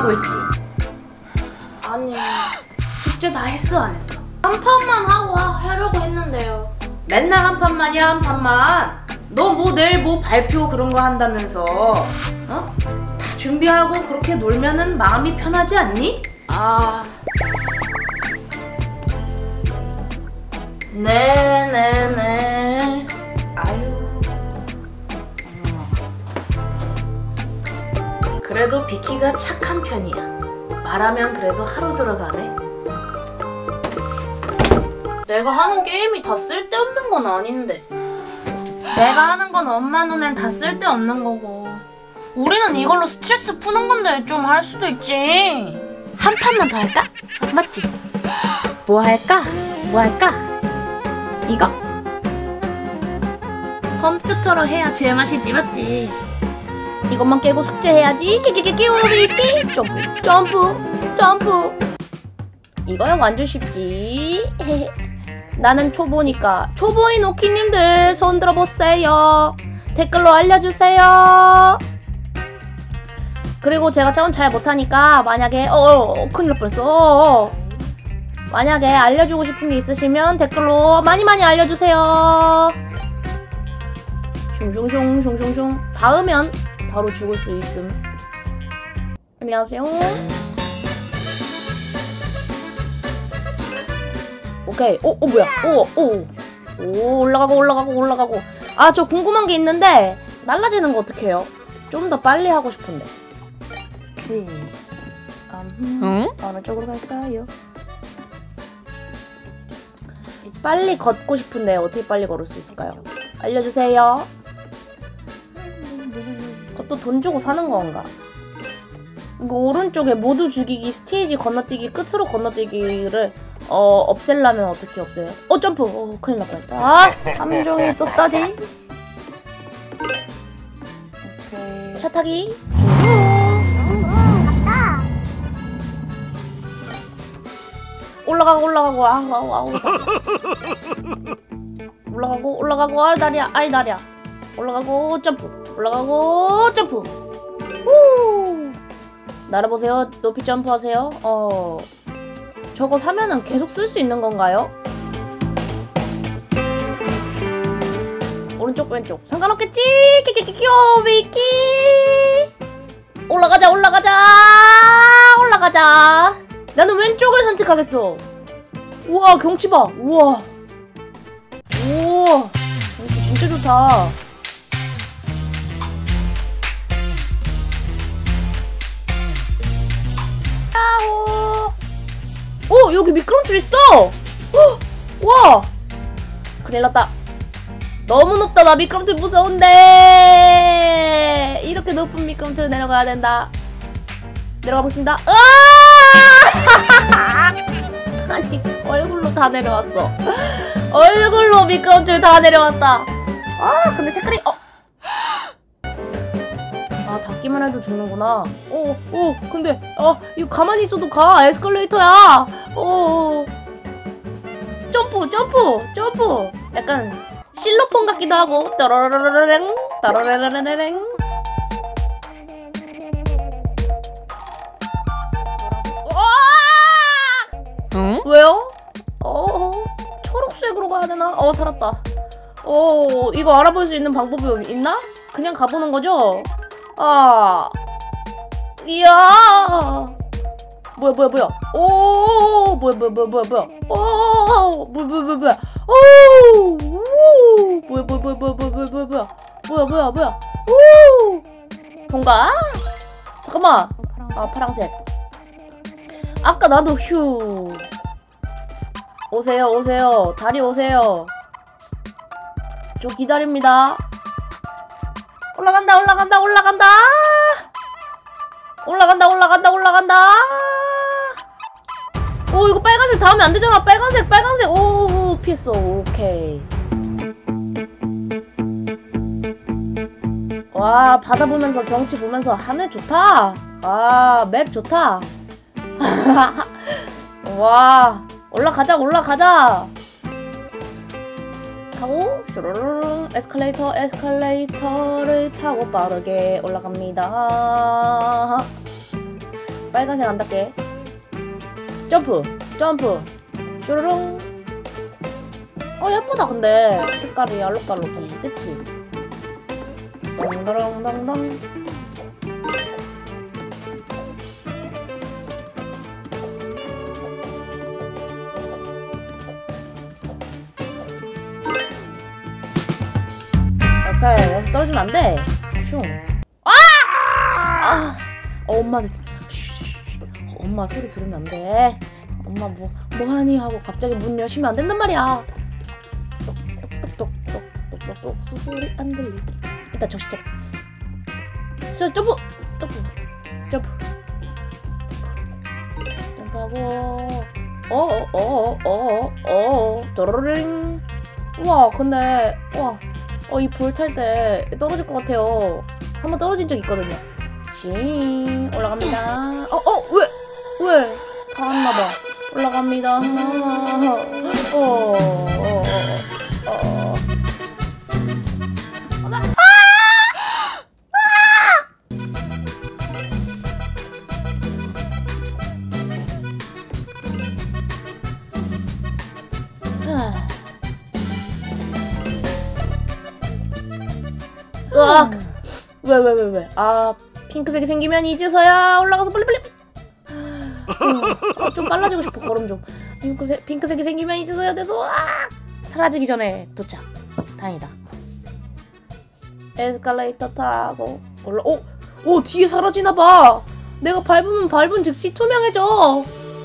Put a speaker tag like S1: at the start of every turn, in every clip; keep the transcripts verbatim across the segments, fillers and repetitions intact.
S1: 하라고 했지. 아니 숙제 다 했어 안 했어? 한 판만 하고 하려고 했는데요. 맨날 한 판만이야 한 판만. 너 뭐 내일 뭐 발표 그런 거 한다면서 어? 다 준비하고 그렇게 놀면은 마음이 편하지 않니? 아... 네네네. 아유. 그래도 비키가 착한 편이야. 말하면 그래도 하루 들어가네. 내가 하는 게임이 다 쓸데없는 건 아닌데. 내가 하는 건 엄마 눈엔 다 쓸데없는 거고. 우리는 이걸로 스트레스 푸는 건데 좀 할 수도 있지. 한 판만 더 할까? 맞지? 뭐 할까? 뭐 할까? 이거? 컴퓨터로 해야 제맛이지 맞지? 이것만 깨고 숙제해야지. 끼끼끼끼 우리끼 점프 점프 점프. 이거야 완전 쉽지. 나는 초보니까. 초보인 오키님들 손 들어보세요. 댓글로 알려주세요. 그리고 제가 좀 잘 못하니까 만약에 어, 어 큰일 날 뻔했어. 만약에 알려주고 싶은 게 있으시면 댓글로 많이 많이 알려주세요. 숑숑숑 숑숑숑. 닿으면 바로 죽을 수 있음. 안녕하세요. 오케이. 오, 오 뭐야? 오, 오, 오 올라가고 올라가고 올라가고. 아, 저 궁금한 게 있는데 날라지는 거 어떻게 해요? 좀 더 빨리 하고 싶은데. 오케이. 음, 응? 어느 쪽으로 갈까요? 빨리 걷고 싶은데 어떻게 빨리 걸을 수 있을까요? 알려주세요. 그것도 돈 주고 사는 건가? 이거 오른쪽에 모두 죽이기, 스테이지 건너뛰기, 끝으로 건너뛰기를 어 없애려면 어떻게 없애요? 어 점프! 어 큰일 날 뻔했다. 아! 함정이 있었다지. 오케이. 차 타기. 올라가고 올라가고 아우 아우 아우. 올라가고 올라가고 아 다리야 아이 다리야. 올라가고 점프. 올라가고 점프. 후. 날아보세요. 높이 점프하세요. 어. 저거 사면은 계속 쓸 수 있는 건가요? 오른쪽 왼쪽 상관없겠지? 끼끼끼끼요 미끼. 올라가자 올라가자 올라가자. 나는 왼쪽을 선택하겠어. 우와 경치 봐. 우와 우와 경치 진짜 좋다. 야호. 어 여기 미끄럼틀 있어. 어, 와 큰일 났다. 너무 높다. 나 미끄럼틀 무서운데. 이렇게 높은 미끄럼틀을 내려가야 된다. 내려가 보겠습니다. 아니 얼굴로 다 내려왔어. 얼굴로 미끄럼틀 다 내려왔다. 아 근데 색깔이 어. 아 닿기만 해도 죽는구나. 오 오 근데 어 이거 가만히 있어도 가. 에스컬레이터야. 오 점프 점프 점프. 약간 실로폰 같기도 하고. 따라라라라랭 따라라라라랭. 응? 왜요? 어 초록색으로 가야 되나? 어 살았다. 어 이거 알아볼 수 있는 방법이 있나? 그냥 가보는 거죠? 아 이야 뭐야 뭐야 뭐야 오 뭐야 뭐야 뭐야 뭐야 뭐야 오 뭐야 뭐야 뭐야 뭐야 오 뭐야 뭐야 뭐야 뭐야 뭐야 뭐야 뭐야 뭐야 뭐야 뭐야 오 통과. 잠깐만. 아 파랑색. 아까 나도 휴. 오세요 오세요 다리 오세요. 저 기다립니다. 올라간다 올라간다 올라간다 올라간다 올라간다 올라간다. 오 이거 빨간색 닿으면 안 되잖아. 빨간색 빨간색. 오 피했어. 오케이. 와 바다 보면서 경치 보면서 하늘 좋다. 아 맵 좋다. 와 올라가자 올라가자 하고 슈르르르 에스컬레이터 에스컬레이터를 타고 빠르게 올라갑니다.
S2: 빨간색 안 닿게. 점프 점프 슈르릉. 어 예쁘다. 근데 색깔이 알록달록이 그치? 덩덩덩덩. 오케이 여기서 떨어지면 안돼. 슝. 아! 아! 어, 엄마 엄마 소리 들으면 안돼. 엄마 뭐 뭐하니 하고 갑자기 문 여시면 안 된단 말이야. 똑똑똑똑똑똑똑 소리 안 들리게. 일단 정신 차려. 저 점프 점프 점프 점프하고 어어어어어 도로링. 우와 근데 우와 어 이 볼 탈 때 떨어질 것 같아요. 한번 떨어진 적 있거든요. 싱 올라갑니다. 어어 왜 왜 닿았나봐. 올라갑니다. 어어어어 어. 으악! 왜, 왜, 왜, 왜? 아, 핑크색이 생기면 이제서야 올라가서 빨리빨리! 어, 좀 빨라지고 싶어, 걸음 좀. 핑크색, 핑크색이 생기면 이제서야 돼서, 아! 사라지기 전에 도착. 다행이다. 에스컬레이터 타고, 올라, 오! 오, 뒤에 사라지나봐! 내가 밟으면 밟은 즉시 투명해져!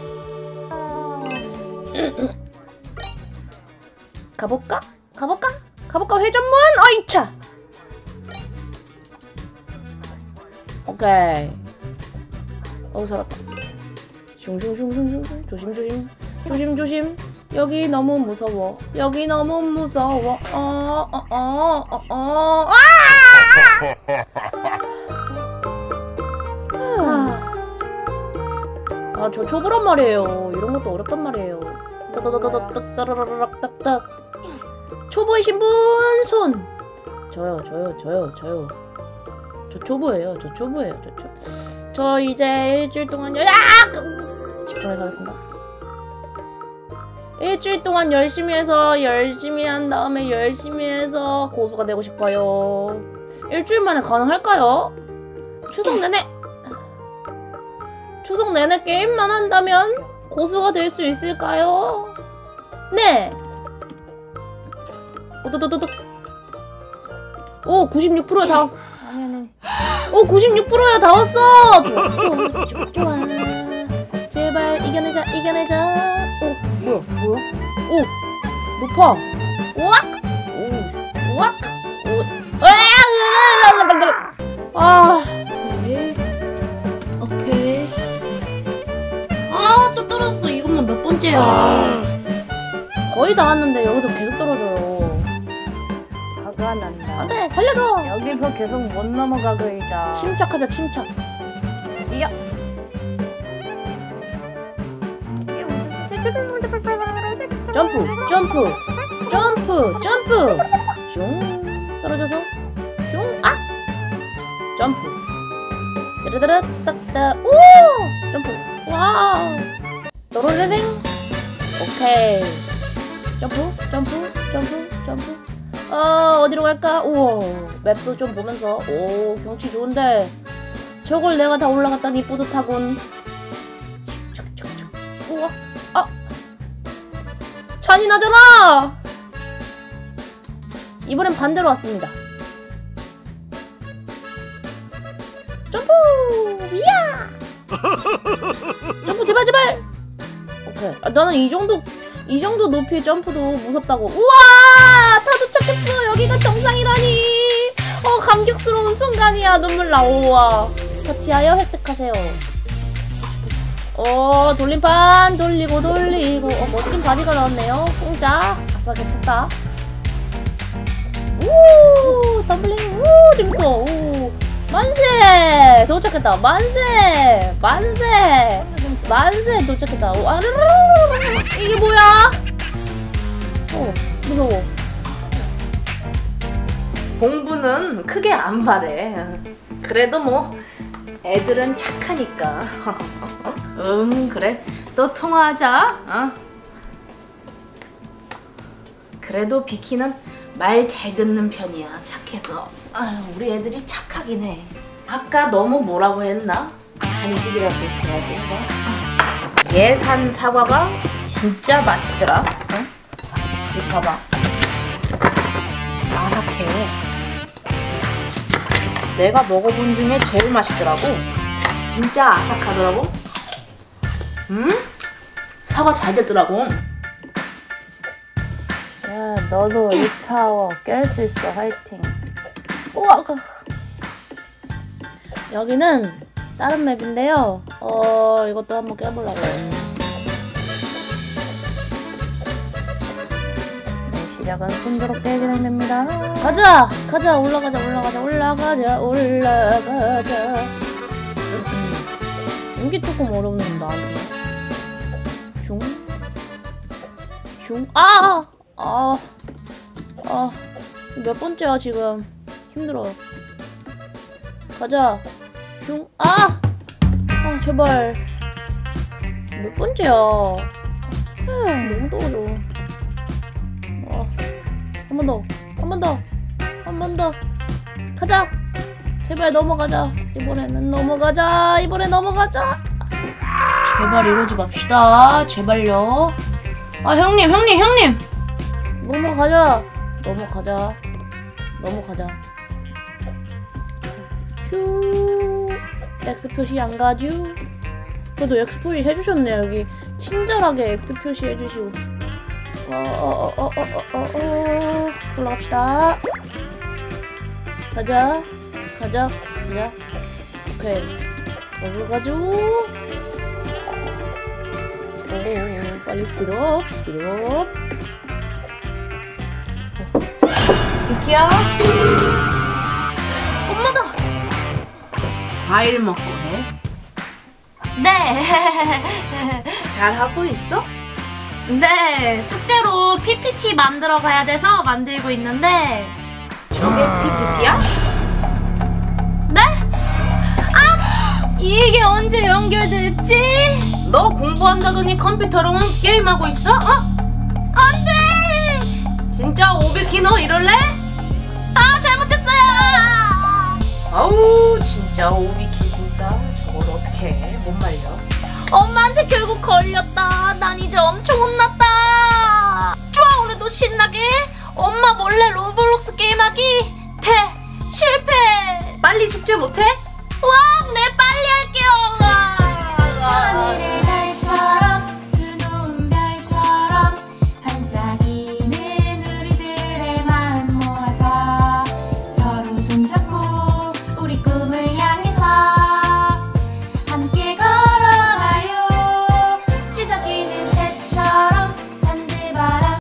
S2: 가볼까? 가볼까? 가볼까? 회전문! 어이차! 오케이. 어우 살았다. 슝슝슝슝슝. 조심조심. 조심조심. 여기 너무 무서워. 여기 너무 무서워. 어어어어어 어, 어, 어. 아, 저 초보란 말이에요. 이런 것도 어렵단 말이에요. 따다다다닥따라라락딱딱. 초보이신 분 손. 저요, 저요, 저요, 저요. 저 초보예요. 저 초보예요. 저 초. 저 이제 일주일 동안 야! 집중해서 하겠습니다. 일주일 동안 열심히 해서 열심히 한 다음에 열심히 해서 고수가 되고 싶어요. 일주일 만에 가능할까요? 추석 내내 추석 내내 게임만 한다면 고수가 될 수 있을까요? 네. 오도도도도. 오 구십육 퍼센트야 다 왔어. 아니 아니. 오 구십육 퍼센트야 다 왔어. 좋아 좋아 좋아. 제발 이겨내자 이겨내자. 오 뭐야 뭐야? 오 높아. 우악 오 우악 오 으아 아 오케이 오케이.
S1: 아, 또 떨어졌어. 이것만 몇 번째야.
S2: 아, 거의 다 왔는데 여기서 계속 떨어져요.
S1: 화가 난다.
S2: 안돼 살려줘.
S1: 여기서 계속 못 넘어가고 있다.
S2: 침착하자 침착.
S1: 이야.
S2: 점프 점프 점프 점프 슝 떨어져서 슝 아! 점프 드르드르 딱딱 오! 점프 와우 또로레랭 오케이 점프 점프 점프 점프 어 어디로 갈까? 우와 맵도 좀 보면서 오 경치 좋은데 저걸 내가 다 올라갔다니 뿌듯하군. 우와 아 잔인하잖아. 이번엔 반대로 왔습니다. 점프 이야 점프 제발 제발. 오케이 아, 나는 이 정도 이 정도 높이의 점프도 무섭다고. 우와 다 도착했어. 여기가 정상이라니. 어 감격스러운 순간이야. 눈물 나. 우와 터치하여 획득하세요. 어 돌림판 돌리고 돌리고 어 멋진 바디가 나왔네요. 공짜 아싸 괜찮다. 우 덤블링 우 재밌어. 우 만세 도착했다. 만세 만세 만세 도착했다. 오, 아르르르 이게 뭐야? 어 무서워.
S1: 공부는 크게 안 바래. 그래도 뭐 애들은 착하니까. 응, 그래. 또 통화하자. 어? 그래도 비키는 말 잘 듣는 편이야. 착해서. 아유, 우리 애들이 착하긴 해. 아까 너무 뭐라고 했나? 간식이라고 줘야 돼. 어? 예산 사과가 진짜 맛있더라. 어? 이 봐봐. 아삭해. 내가 먹어본 중에 제일 맛있더라고. 진짜 아삭하더라고. 음? 사과 잘 됐더라고.
S2: 야, 너도 이 타워 깰 수 있어. 화이팅. 우와. 여기는 다른 맵인데요. 어, 이것도 한번 깨보려고 해요. 네, 시작은 순조롭게 진행됩니다. 가자! 가자! 올라가자, 올라가자, 올라가자, 올라가자. 음, 이게 조금 어렵는데, 나한테. 슝. 슝. 아! 아, 아, 몇 번째야 지금. 힘들어. 가자. 슝. 아! 아, 제발. 몇 번째야. 너무 떨어져. 아, 한 번 더. 한 번 더. 한 번 더. 가자. 제발 넘어가자. 이번에는 넘어가자. 이번에 넘어가자.
S1: 제발 이러지 맙시다. 제발요. 아, 형님, 형님, 형님.
S2: 넘어가자. 넘어가자. 넘어가자. 휴. X 표시 안 가죠? 그래도 X 표시 해주셨네. 여기 친절하게 X 표시 해주시고. 어어어어어어어 올라갑시다. 가자. 가자. 가자. 오케이. 거기로 가죠. 오, 빨리 스피드업. 스피드업.
S1: 비키야. 엄마다. 과일 먹고 해. 네. 잘하고 있어? 네. 숙제로 피피티 만들어 가야 돼서 만들고 있는데. 저게 피피티야? 네? 아! 이게 언제 연결됐지? 너 공부한다더니 컴퓨터로는 게임하고 있어? 어? 안 돼! 진짜 오비키 너 이럴래? 아, 잘못했어요! 아우, 진짜 오비키 진짜 저걸 어떻게 해? 못 말려. 엄마한테 결국 걸렸다. 난 이제 엄청 혼났다. 좋아, 오늘도 신나게